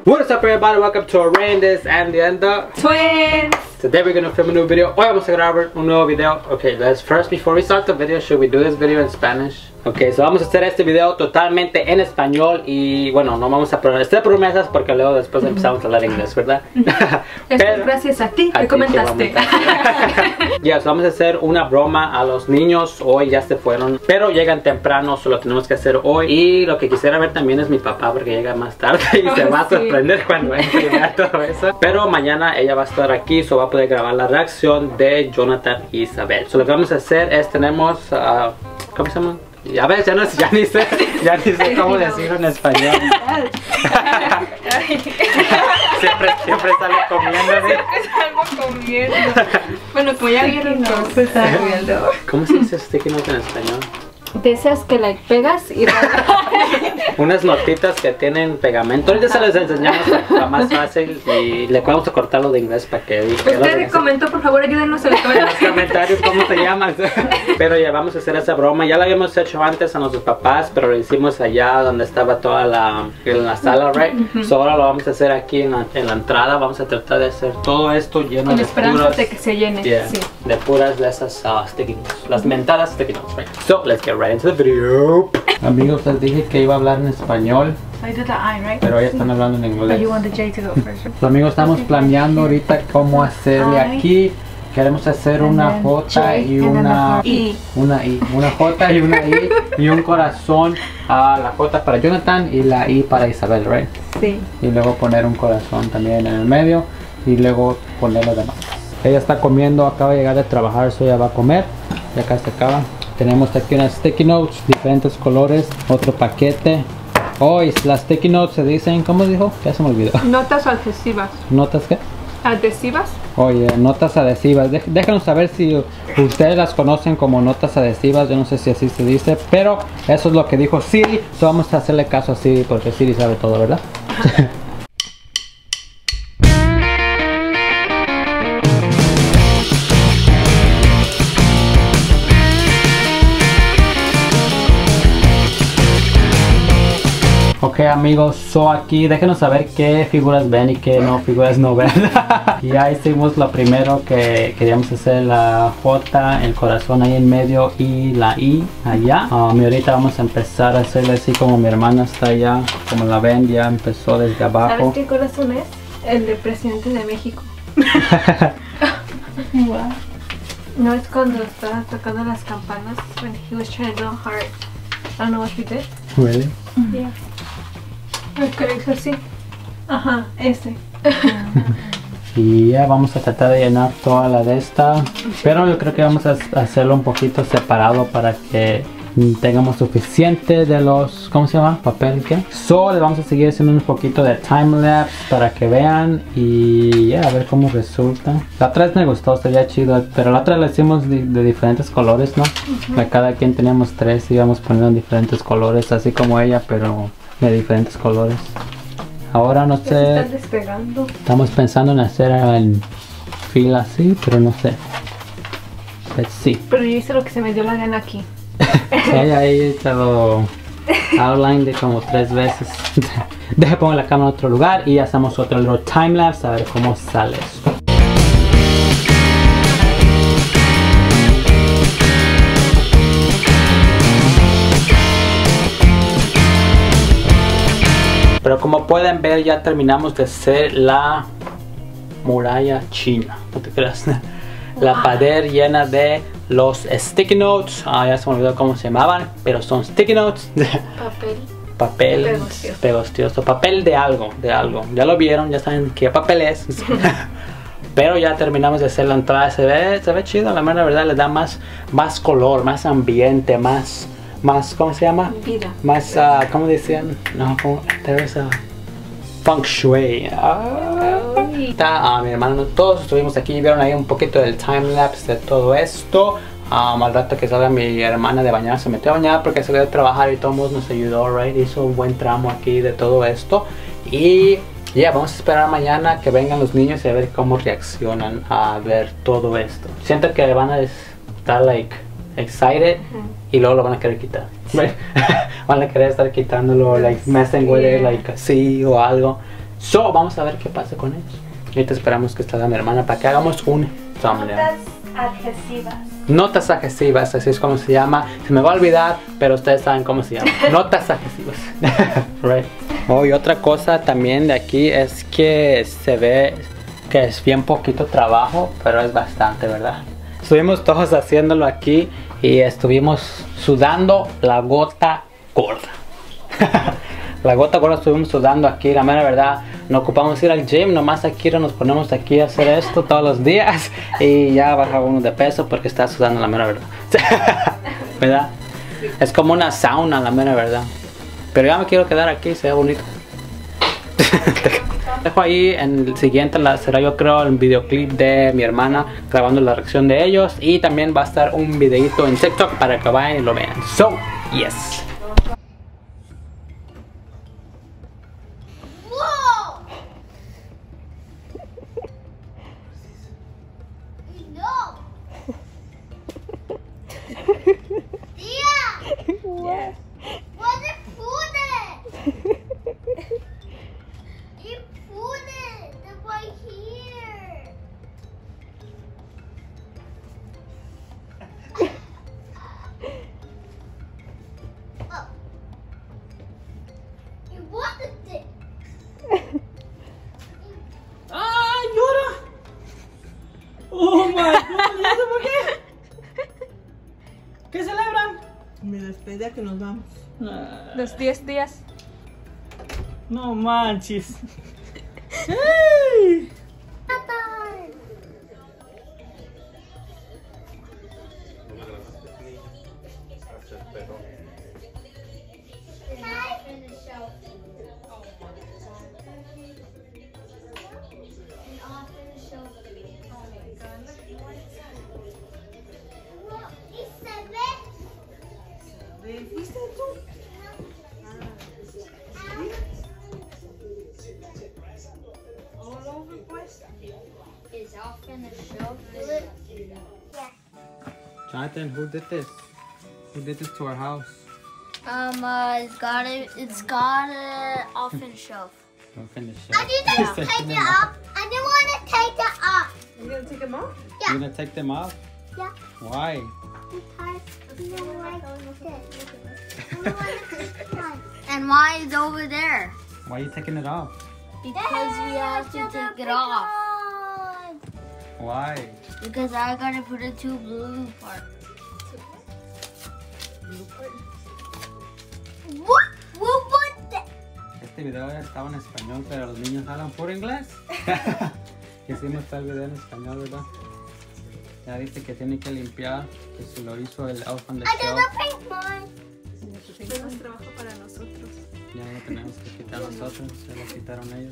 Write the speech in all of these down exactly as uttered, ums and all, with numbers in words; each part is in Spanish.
What's up everybody, welcome to Arandis and the Enda Twins. Today we're gonna film a new video. Hoy vamos a grabar un nuevo video. Okay, let's first, before we start the video, should we do this video in Spanish? Ok, so vamos a hacer este video totalmente en español y bueno, no vamos a hacer promesas porque luego después empezamos a hablar inglés, ¿verdad? Pero, gracias a ti, a que ti comentaste. Ya, yes, vamos a hacer una broma a los niños. Hoy ya se fueron, pero llegan temprano, solo tenemos que hacer hoy. Y lo que quisiera ver también es mi papá porque llega más tarde y se va a sorprender cuando entre y vea todo eso. Pero mañana ella va a estar aquí, so va a poder grabar la reacción de Jonathan y Isabel. So lo que vamos a hacer es, tenemos, uh, ¿cómo se llama? Ya ves, ya, no, ya ni sé, ya ni sé cómo decirlo en español. siempre, siempre sale comiendo, ¿sí? Siempre salgo comiendo. Bueno, como ya vieron, pues salgo comiendo. ¿Cómo se dice sticky note en español? De esas que like pegas y unas notitas que tienen pegamento. Ahorita se les enseñamos la más fácil y le vamos a cortarlo de inglés para que diga. Usted comentó, por favor, ayúdenos en los comentarios cómo te llamas. Pero ya vamos a hacer esa broma. Ya la habíamos hecho antes a nuestros papás, pero lo hicimos allá donde estaba toda la, en la sala, right? Uh-huh. So ahora lo vamos a hacer aquí en la, en la entrada. Vamos a tratar de hacer todo esto lleno de puras, de que se llene. Yeah, sí. De puras de esas uh, sticky notes. Las mentadas sticky notes, right? So let's get right into the video. Amigos, les dije que iba a hablar en español. I did the I, right? Pero ya están hablando en inglés. You want the J to go first. So, amigos, estamos planeando ahorita cómo hacerle aquí. Queremos hacer una J y una I. Una I. Una J y una I. Y un corazón. A la J para Jonathan y la I para Isabel, right? Sí. Y luego poner un corazón también en el medio. Y luego poner lo demás. Ella está comiendo, acaba de llegar de trabajar, eso ya va a comer. Y acá se acaba. Tenemos aquí unas sticky notes, diferentes colores, otro paquete. Oh, y las sticky notes se dicen, ¿cómo dijo? Ya se me olvidó. Notas adhesivas. ¿Notas qué? ¿Adhesivas? Oye, notas adhesivas. De déjanos saber si ustedes las conocen como notas adhesivas. Yo no sé si así se dice, pero eso es lo que dijo Siri. So vamos a hacerle caso a Siri porque Siri sabe todo, ¿verdad? Ok amigos, so aquí déjenos saber qué figuras ven y qué no figuras no ven. Ya hicimos lo primero que queríamos hacer, la J, el corazón ahí en medio y la I allá. Um, y ahorita vamos a empezar a hacerle así como mi hermana está allá, como la ven, ya empezó desde abajo. ¿Sabes qué corazón es? El del presidente de México. Wow. No es cuando estaba tocando las campanas, when he was trying to do a heart. I don't know what he did. Really? Yeah. Creo que sí. Ajá, ese. Y ya vamos a tratar de llenar toda la de esta. Pero yo creo que vamos a hacerlo un poquito separado para que tengamos suficiente de los, ¿cómo se llama? Papel, ¿qué? So, le vamos a seguir haciendo un poquito de time lapse para que vean y ya, yeah, a ver cómo resulta. La otra vez me gustó, sería chido, pero la otra la hicimos de, de diferentes colores, ¿no? Uh-huh. De cada quien teníamos tres y íbamos poniendo en diferentes colores, así como ella, pero de diferentes colores. Ahora no sé. Se están despegando. Estamos pensando en hacer en fila así, pero no sé. Let's see. Pero yo hice lo que se me dio la gana aquí. Ahí, ahí todo outline de como tres veces. Deje pongo la cámara en otro lugar y hacemos otro little time lapse a ver cómo sale esto. Pero como pueden ver ya terminamos de hacer la muralla china, no te creas. La wow. Pared llena de los sticky notes, ah, ya se me olvidó cómo se llamaban, pero son sticky notes. Papel. Papel pegostioso. pegostioso, papel de algo, de algo. Ya lo vieron, ya saben qué papel es. Pero ya terminamos de hacer la entrada, se ve, se ve chido, la mera verdad le da más, más color, más ambiente, más, más, ¿cómo se llama? Vida. Más, uh, ¿cómo decían? No, como, there's a feng shui. Ah, está, uh, mi hermano, todos estuvimos aquí, vieron ahí un poquito del time lapse de todo esto. Um, al rato que salga mi hermana de bañar, se metió a bañar porque se iba a trabajar y todos nos ayudó, right? Hizo un buen tramo aquí de todo esto. Y ya, yeah, vamos a esperar mañana que vengan los niños y a ver cómo reaccionan a ver todo esto. Siento que van a estar, like, excited uh-huh. y luego lo van a querer quitar. Right? Van a querer estar quitándolo, like, messing with it, like, así o algo. So, vamos a ver qué pasa con ellos. Ahorita esperamos que salga mi hermana para que hagamos un thumbnail. Notas adhesivas. Notas adhesivas, así es como se llama. Se me va a olvidar, pero ustedes saben cómo se llama. Notas adhesivas. Right. Oh, y otra cosa también de aquí es que se ve que es bien poquito trabajo, pero es bastante, ¿verdad? Estuvimos todos haciéndolo aquí y estuvimos sudando la gota gorda. La gota gorda estuvimos sudando aquí, la mera verdad. No ocupamos ir al gym, nomás aquí nos ponemos aquí a hacer esto todos los días y ya baja uno de peso porque está sudando, la mera verdad. ¿Verdad? Es como una sauna, la mera verdad. Pero ya me quiero quedar aquí, se ve bonito. Dejo ahí en el siguiente, la, será yo creo el videoclip de mi hermana grabando la reacción de ellos. Y también va a estar un videito en TikTok para que vayan y lo vean. So, yes. Yes. Where's the food at? You put it right here. Oh. You wanted it. ¡Ah, llora! ¡Oh, my God! ¿Y eso por qué? ¿Qué celebran? Mi despedida que nos vamos. Ah, Los diez días. no manches. ¡Hey! Is off in the shelf. Jonathan, who did this? Who did this to our house? Um, uh, it's got it. It's got it off in the shelf. Don't finish I didn't take it off. I didn't want to take it off. You gonna take them off? You're gonna take them off? Yeah. Why? Because you don't like this. I don't want to take one. And why is over there? Why are you taking it off? Because we have to take it off. Why? Because I gotta put it to blue part. What? What was that? Este video ya estaba en español, pero los niños hablan puro inglés. Hicimos el video en español, ¿verdad? Ya dice que tiene que limpiar, que se lo hizo el Elf on the I did Shelf. the pink one. Tenemos trabajo para nosotros. Ya lo tenemos que quitar nosotros, se lo quitaron ellos.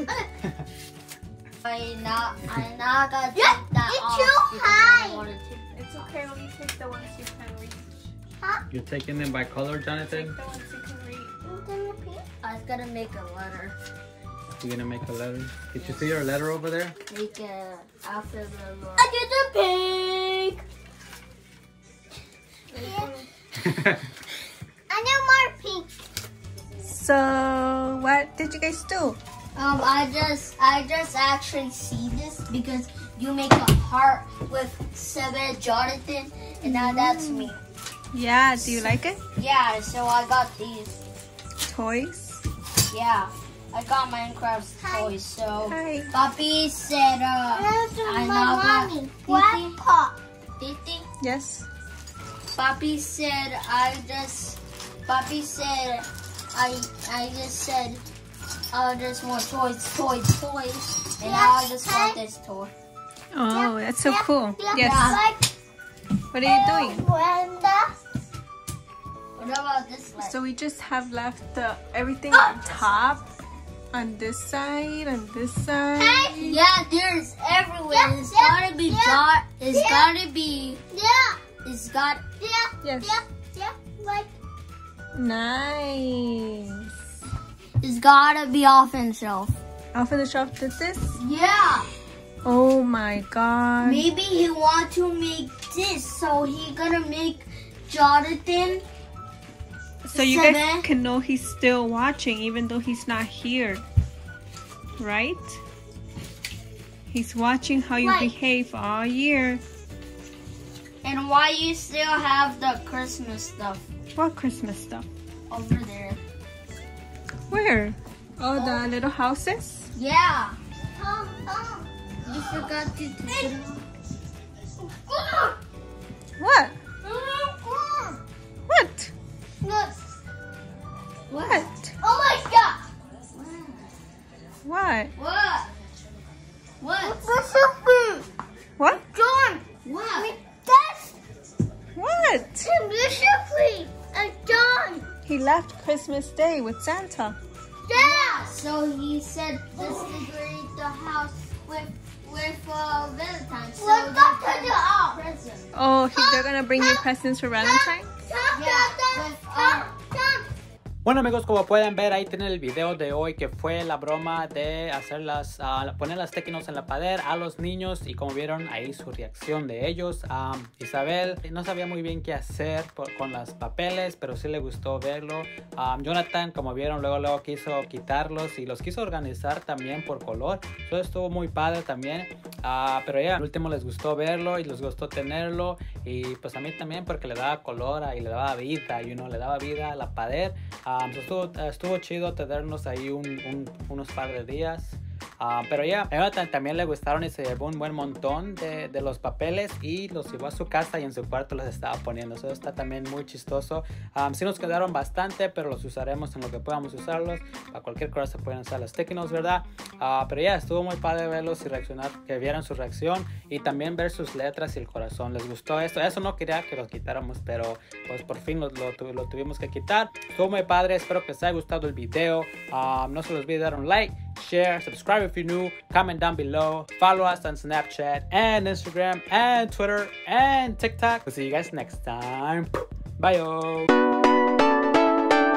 I not, I not gonna take Yeah, that it's off too because I don't high. want to take It's okay when you take the ones you can reach. You're taking them by color, Jonathan? Take the ones you can reach. I was gonna make a letter. You're gonna make a letter. Did you see your letter over there? Make a after the Lord. I did the pink. I know more pink. So, what did you guys do? Um, I just, I just actually see this because you make a heart with seven Jonathan, and now that's me. Yeah, do you like it? Yeah, so I got these. Toys? Yeah, I got Minecraft toys. So, Hi. Papi said, uh, I'm not gonna. Grandpa. Titi. Yes. Papi said, I just. Papi said, I, I just said. I just want toys, toys, toys, and now I just want this toy. Oh, that's so cool. Yes. Yeah. What are you doing? What about this one? So we just have left the everything on top, on this side, on this side. Yeah, there's everywhere. It's gotta be dot. It's gotta be. Yeah. It's got. Yeah. Yes. Yeah. Yeah. Like. Nice. It's gotta be off in shelf. Off of the shelf did this? Yeah. Oh my god. Maybe he want to make this, so he gonna make Jonathan. So you Seven. guys can know he's still watching even though he's not here. right? He's watching how you Right. behave all year. And why you still have the Christmas stuff What Christmas stuff? over there? Where? Oh, the little houses? Yeah. Tom, Tom. You forgot to take it off. What? What? Look. What? Oh my God. What? What? What? What? John. What? That's What? Bishoply. And John. He left Christmas Day with Santa. Yeah. So he said, let's decorate the house with with uh, Valentine's. So let's go to the house. Present. Oh, he, they're gonna bring you presents for Valentine's? Yeah. With, um, Bueno amigos, como pueden ver ahí tienen el video de hoy que fue la broma de hacer las, uh, poner las tequinos en la pared a los niños y como vieron ahí su reacción de ellos. Um, Isabel no sabía muy bien qué hacer por, con los papeles, pero sí le gustó verlo. Um, Jonathan, como vieron, luego, luego quiso quitarlos y los quiso organizar también por color. Eso estuvo muy padre también. Uh, pero ya, al último les gustó verlo y les gustó tenerlo y pues a mí también porque le daba color y le daba vida, y uno le daba vida a la pared. Um, so estuvo, estuvo chido tenernos ahí un, un, unos par de días. Uh, pero ya, yeah, a Jonathan también le gustaron y se llevó un buen montón de, de los papeles y los llevó a su casa y en su cuarto los estaba poniendo. Eso está también muy chistoso. Um, sí nos quedaron bastante, pero los usaremos en lo que podamos usarlos. Para cualquier cosa se pueden usar los sticky notes, ¿verdad? Uh, pero ya, yeah, estuvo muy padre verlos y reaccionar, que vieran su reacción y también ver sus letras y el corazón. Les gustó esto. Eso no quería que los quitáramos, pero pues por fin lo, lo, lo tuvimos que quitar. Estuvo muy padre. Espero que les haya gustado el video. Um, no se les olvide dar un like, share, subscribe if you're new, comment down below, follow us on Snapchat and Instagram and Twitter and TikTok. We'll see you guys next time. Bye.